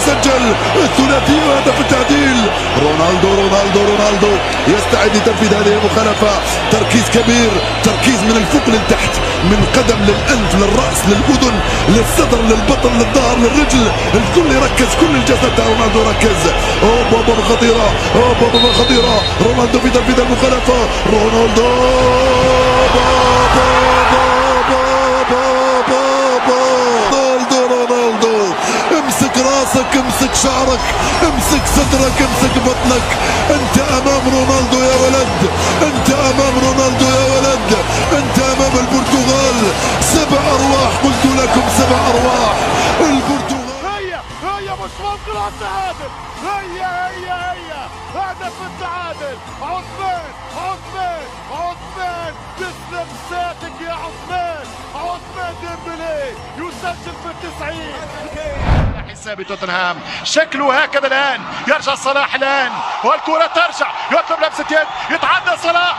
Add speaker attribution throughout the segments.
Speaker 1: يسجل الثلاثي وهدف التعديل. رونالدو يستعد لتنفيذ هذه المخالفة. تركيز كبير، تركيز من الفوق للتحت، من قدم للأنف للرأس للأذن للصدر للبطن للظهر للرجل، الكل يركز، كل الجسد تاع رونالدو ركز. بابا خطيرة، بابا خطيرة. رونالدو في تنفيذ المخالفة. رونالدو امسك راسك، امسك شعرك، امسك صدرك، امسك بطنك. انت امام رونالدو يا ولد، انت امام رونالدو يا ولد، انت امام البرتغال. 7 ارواح، قلت لكم 7 ارواح. البرتغال
Speaker 2: هي مش ممكن التعادل. هي هدف التعادل. عثمان تسلم ساعتك يا عثمان ديمبلي يسجل في 90. حساب توتنهام شكله هكذا الان. يرجع صلاح الان والكرة ترجع، يطلب لمسة يد، يتعدى صلاح.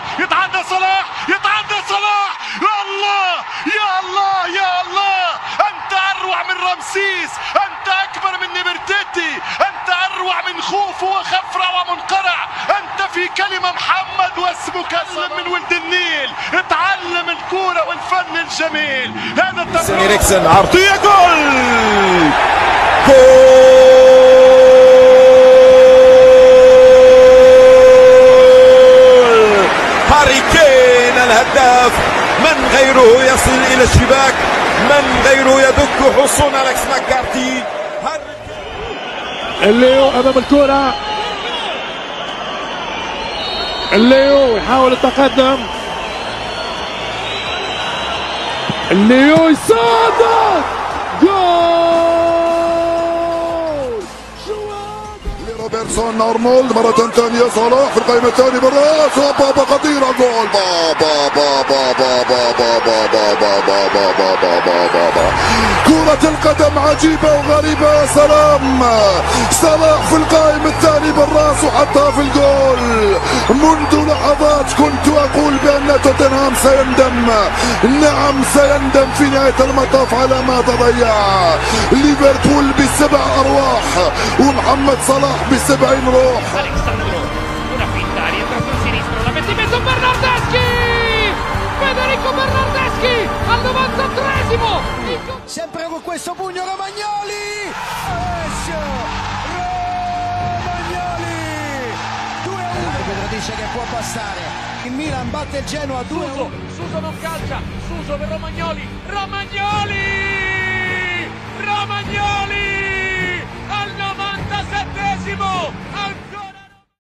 Speaker 2: يا الله انت اروع من رمسيس، انت اكبر من نبرتيتي، انت اروع من خوف وخفرع ومنقرع، انت في كلمة محمد واسمك من ولد النيل. اتعلم الكورة والفن الجميل. هذا
Speaker 3: التمرير إريكسن، عرضية، جول هاري كين الهداف. من غيره يصل إلى الشباك، من غيره يدك حصون أليكس ماكارتي.
Speaker 4: الليو أمام الكرة، الليو يحاول التقدم، الليو يصادق، جول
Speaker 1: روبرتسون. أرنولد مرة ثانية، صلاح في القائمة الثانية بالراس، بابا خطيرة، جول. كرة القدم عجيبة وغريبة يا سلام. صلاح في القائمة الثاني بالراس وحطها في الجول. منذ لحظات كنت أقول بأن توتنهام سيندم، نعم سيندم في نهاية المطاف على ما تضيع. ليفربول ب7 أرواح ومحمد صلاح ب70 روح.
Speaker 5: Federico Bernardeschi al 93esimo. Sempre con questo pugno Romagnoli. Romagnoli 2-1. Dice che può passare. Il Milan batte il Genoa 2-1.
Speaker 2: Suso non calcia. Suso per Romagnoli. Romagnoli!